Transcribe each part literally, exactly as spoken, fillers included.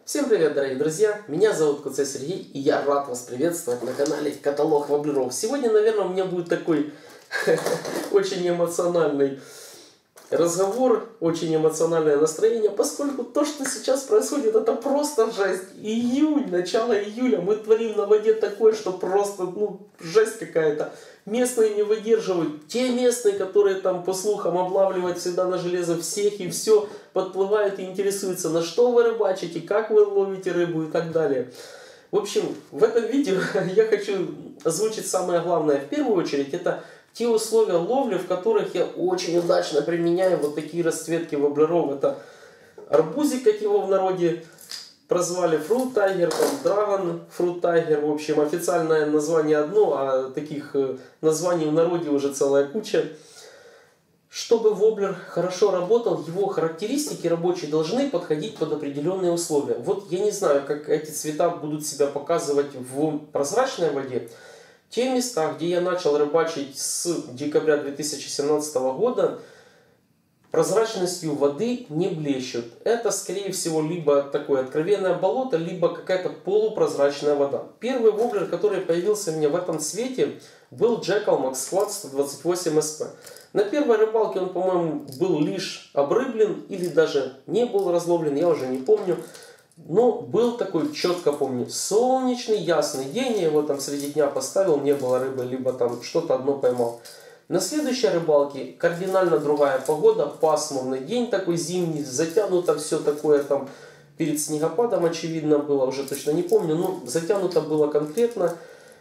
Всем привет, дорогие друзья! Меня зовут Куцей Сергей, и я рад вас приветствовать на канале Каталог Воблеров. Сегодня, наверное, у меня будет такой очень эмоциональный разговор, очень эмоциональное настроение, поскольку то, что сейчас происходит, это просто жесть. Июнь, начало июля, мы творим на воде такое, что просто, ну, жесть какая-то. Местные не выдерживают. Те местные, которые там по слухам облавливают всегда на железо всех и все, подплывают и интересуются, на что вы рыбачите, как вы ловите рыбу и так далее. В общем, в этом видео я хочу озвучить самое главное. В первую очередь, это те условия ловли, в которых я очень удачно применяю вот такие расцветки воблеров. Это арбузик, как его в народе прозвали, Fruit Tiger, Dragon Fruit Tiger. В общем, официальное название одно, а таких названий в народе уже целая куча. Чтобы воблер хорошо работал, его характеристики рабочие должны подходить под определенные условия. Вот я не знаю, как эти цвета будут себя показывать в прозрачной воде. Те места, где я начал рыбачить с декабря две тысячи семнадцатого года, прозрачностью воды не блещут. Это, скорее всего, либо такое откровенное болото, либо какая-то полупрозрачная вода. Первый воблер, который появился у меня в этом цвете, был Jackall Max Squad сто двадцать восемь эс пи. На первой рыбалке он, по-моему, был лишь обрыблен или даже не был разловлен, я уже не помню. Но был такой, четко помню, солнечный, ясный день, я его там среди дня поставил, не было рыбы, либо там что-то одно поймал. На следующей рыбалке кардинально другая погода, пасмурный день такой зимний, затянуто все такое там, перед снегопадом очевидно было, уже точно не помню, но затянуто было конкретно.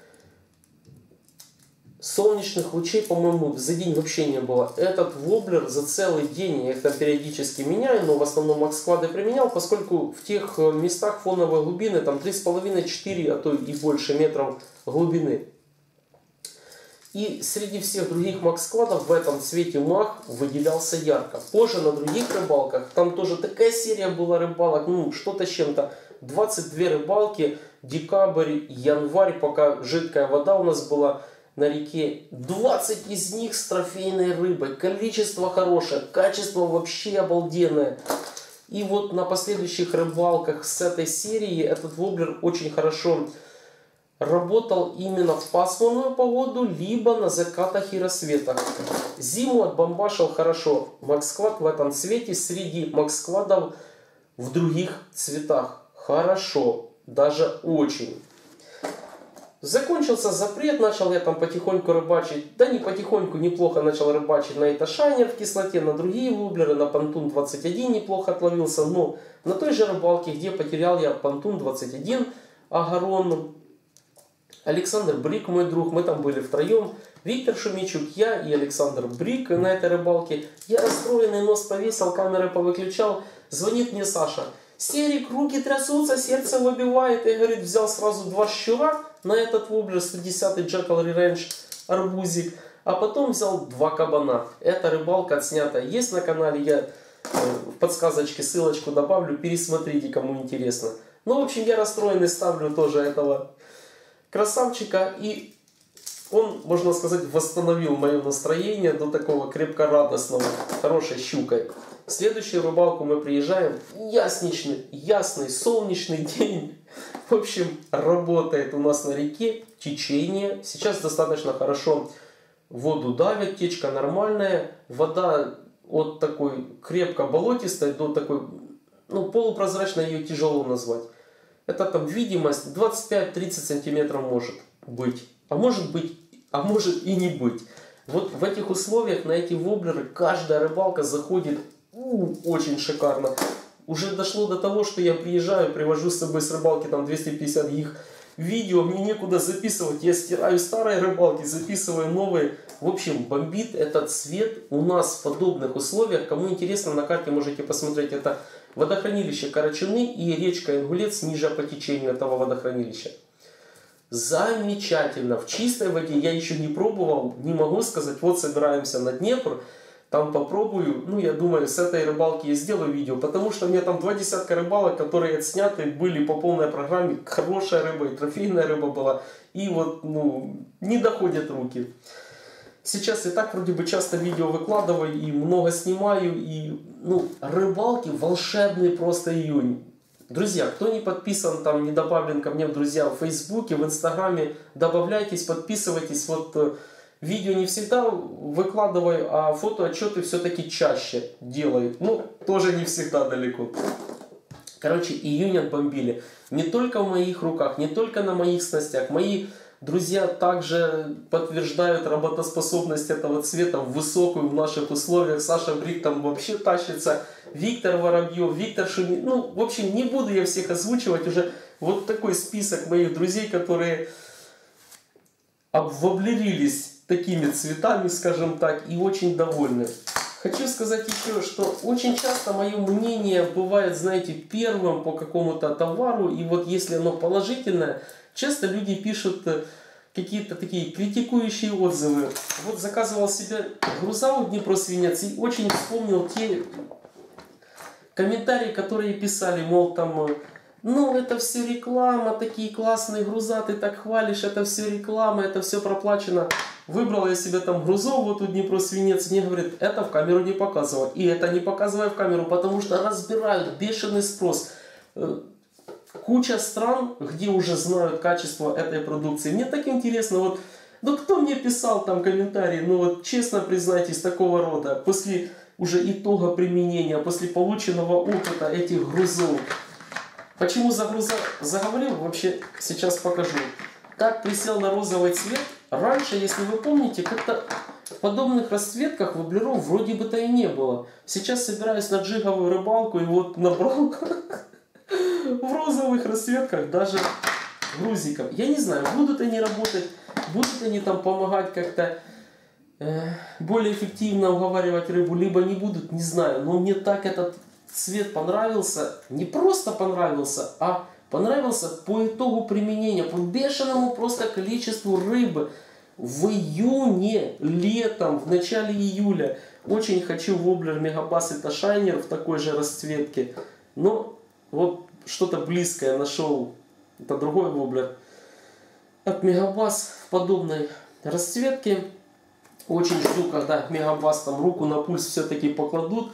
Солнечных лучей, по-моему, за день вообще не было. Этот воблер за целый день, я их там периодически меняю, но в основном макс-сквады применял, поскольку в тех местах фоновой глубины, там три с половиной — четыре, а то и больше метров глубины. И среди всех других макс-сквадов в этом цвете мах выделялся ярко. Позже на других рыбалках, там тоже такая серия была рыбалок, ну что-то с чем-то. двадцать две рыбалки, декабрь, январь, пока жидкая вода у нас была на реке. двадцать из них с трофейной рыбой. Количество хорошее, качество вообще обалденное. И вот на последующих рыбалках с этой серии этот воблер очень хорошо работал именно в пасмурную погоду, либо на закатах и рассветах. Зиму отбомбашил хорошо. Макс-сквад в этом цвете среди макс-сквадов в других цветах. Хорошо, даже очень. Закончился запрет, начал я там потихоньку рыбачить. Да не потихоньку, неплохо начал рыбачить на Эташайнер в кислоте, на другие воблеры, на Понтун двадцать один неплохо отловился. Но на той же рыбалке, где потерял я Понтун двадцать один Агарон, Александр Брик, мой друг, мы там были втроем. Виктор Шумичук, я и Александр Брик на этой рыбалке. Я расстроенный нос повесил, камеры повыключал. Звонит мне Саша. Серик, руки трясутся, сердце выбивает. И говорит, взял сразу два щура на этот воблер, сто десятый Jackall Revenge арбузик. А потом взял два кабана. Эта рыбалка отснята есть на канале. Я в подсказочке ссылочку добавлю. Пересмотрите, кому интересно. Ну, в общем, я расстроенный ставлю тоже этого красавчика. И он, можно сказать, восстановил мое настроение до такого крепко радостного, хорошей щукой. В следующую рыбалку мы приезжаем. Ясничный, ясный, солнечный день. В общем, работает у нас на реке течение. Сейчас достаточно хорошо воду давит, течка нормальная. Вода от такой крепко болотистой до такой, ну, полупрозрачной, ее тяжело назвать. Это там видимость двадцать пять — тридцать сантиметров может быть. А может быть, а может и не быть. Вот в этих условиях на эти воблеры каждая рыбалка заходит у, очень шикарно. Уже дошло до того, что я приезжаю, привожу с собой с рыбалки там двести пятьдесят их видео, мне некуда записывать. Я стираю старые рыбалки, записываю новые. В общем, бомбит этот цвет у нас в подобных условиях. Кому интересно, на карте можете посмотреть. Это водохранилище Карачуны и речка Ингулец ниже по течению этого водохранилища. Замечательно. В чистой воде я еще не пробовал, не могу сказать. Вот собираемся на Днепр, там попробую. Ну, я думаю, с этой рыбалки я сделаю видео, потому что у меня там два десятка рыбалок, которые отсняты были по полной программе. Хорошая рыба и трофейная рыба была. И вот, ну, не доходят руки. Сейчас и так вроде бы часто видео выкладываю и много снимаю. И, ну, рыбалки волшебный просто июнь. Друзья, кто не подписан, там не добавлен ко мне в друзья в Фейсбуке, в Инстаграме, добавляйтесь, подписывайтесь. Вот видео не всегда выкладываю, а фотоотчеты все-таки чаще делаю. Ну, тоже не всегда далеко. Короче, июнь отбомбили. Не только в моих руках, не только на моих снастях. Мои друзья также подтверждают работоспособность этого цвета в высокую в наших условиях. Саша Брик там вообще тащится. Виктор Воробьев, Виктор Шумин. Ну, в общем, не буду я всех озвучивать. Уже вот такой список моих друзей, которые обвоблерились такими цветами, скажем так, и очень довольны. Хочу сказать еще, что очень часто мое мнение бывает, знаете, первым по какому-то товару. И вот если оно положительное, часто люди пишут какие-то такие критикующие отзывы. Вот заказывал себе груза у Днепросвинец и очень вспомнил те комментарии, которые писали, мол, там, ну, это все реклама, такие классные груза, ты так хвалишь, это все реклама, это все проплачено. Выбрал я себе там грузов, вот у Днепросвинец, мне говорит, это в камеру не показывай. И это не показывай в камеру, потому что разбирают, бешеный спрос. Куча стран, где уже знают качество этой продукции. Мне так интересно, вот, ну кто мне писал там комментарии, ну вот честно признайтесь, такого рода, после уже итога применения, после полученного опыта этих грузов. Почему за груза заговорил, вообще сейчас покажу. Как присел на розовый цвет. Раньше, если вы помните, как-то в подобных расцветках воблеров вроде бы-то и не было. Сейчас собираюсь на джиговую рыбалку и вот набрал в розовых расцветках даже грузиков. Я не знаю, будут они работать, будут они там помогать как-то э, более эффективно уговаривать рыбу, либо не будут, не знаю. Но мне так этот цвет понравился, не просто понравился, а понравился по итогу применения, по бешеному просто количеству рыбы в июне, летом, в начале июля. Очень хочу воблер Мегабас это Шайнер в такой же расцветке. Но вот что-то близкое нашел. Это другой воблер от Мегабас в подобной расцветке. Очень жду, когда Мегабас там руку на пульс все-таки покладут.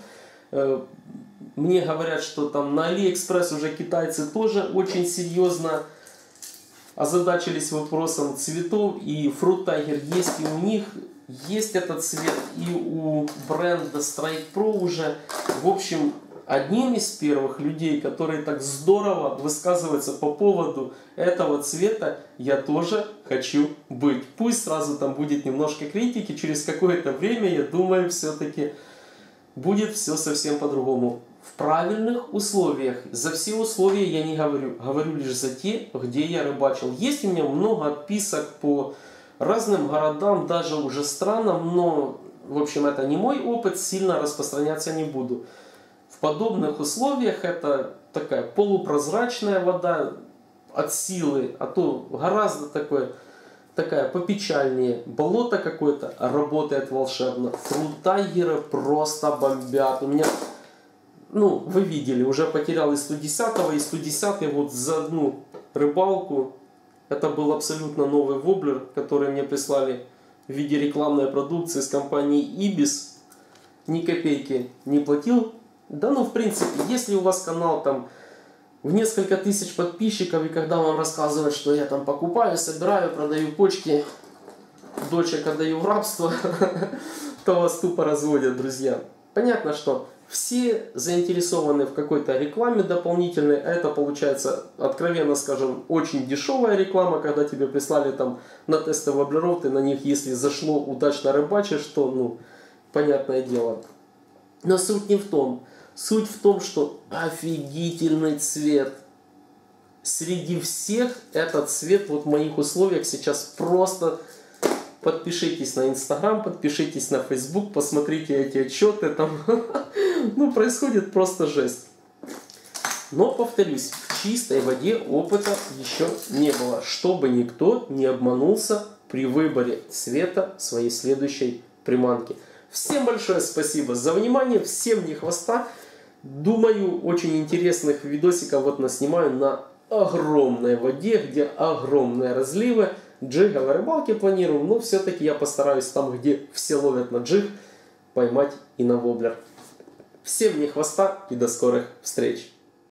Мне говорят, что там на Алиэкспресс уже китайцы тоже очень серьезно озадачились вопросом цветов. И Fruit Tiger есть и у них, есть этот цвет и у бренда Strike Pro уже. В общем, одним из первых людей, которые так здорово высказываются по поводу этого цвета, я тоже хочу быть. Пусть сразу там будет немножко критики, через какое-то время, я думаю, все-таки будет все совсем по-другому. В правильных условиях. За все условия я не говорю. Говорю лишь за те, где я рыбачил. Есть у меня много отписок по разным городам, даже уже странам, но, в общем, это не мой опыт, сильно распространяться не буду. В подобных условиях это такая полупрозрачная вода от силы, а то гораздо такое, такая попечальнее. Болото какое-то работает волшебно. Фрутайгеры просто бомбят. У меня... Ну, вы видели, уже потерял и сто десятого, и сто десятый вот за одну рыбалку. Это был абсолютно новый воблер, который мне прислали в виде рекламной продукции с компании Ibis. Ни копейки не платил. Да ну, в принципе, если у вас канал там в несколько тысяч подписчиков, и когда вам рассказывают, что я там покупаю, собираю, продаю почки, дочек отдаю в рабство, то вас тупо разводят, друзья. Понятно, что все заинтересованы в какой-то рекламе дополнительной. Это получается, откровенно скажем, очень дешевая реклама, когда тебе прислали там на тесты воблеров, ты на них, если зашло, удачно рыбачишь, то, ну, понятное дело. Но суть не в том. Суть в том, что офигительный цвет. Среди всех этот цвет вот в моих условиях сейчас просто... Подпишитесь на Инстаграм, подпишитесь на Фейсбук, посмотрите эти отчеты, там, ну, происходит просто жесть. Но, повторюсь, в чистой воде опыта еще не было, чтобы никто не обманулся при выборе цвета своей следующей приманки. Всем большое спасибо за внимание, всем не хвоста. Думаю, очень интересных видосиков вот наснимаю на огромной воде, где огромные разливы. Джиговые рыбалки планирую, но все-таки я постараюсь там, где все ловят на джиг, поймать и на воблер. Всем не хвоста и до скорых встреч!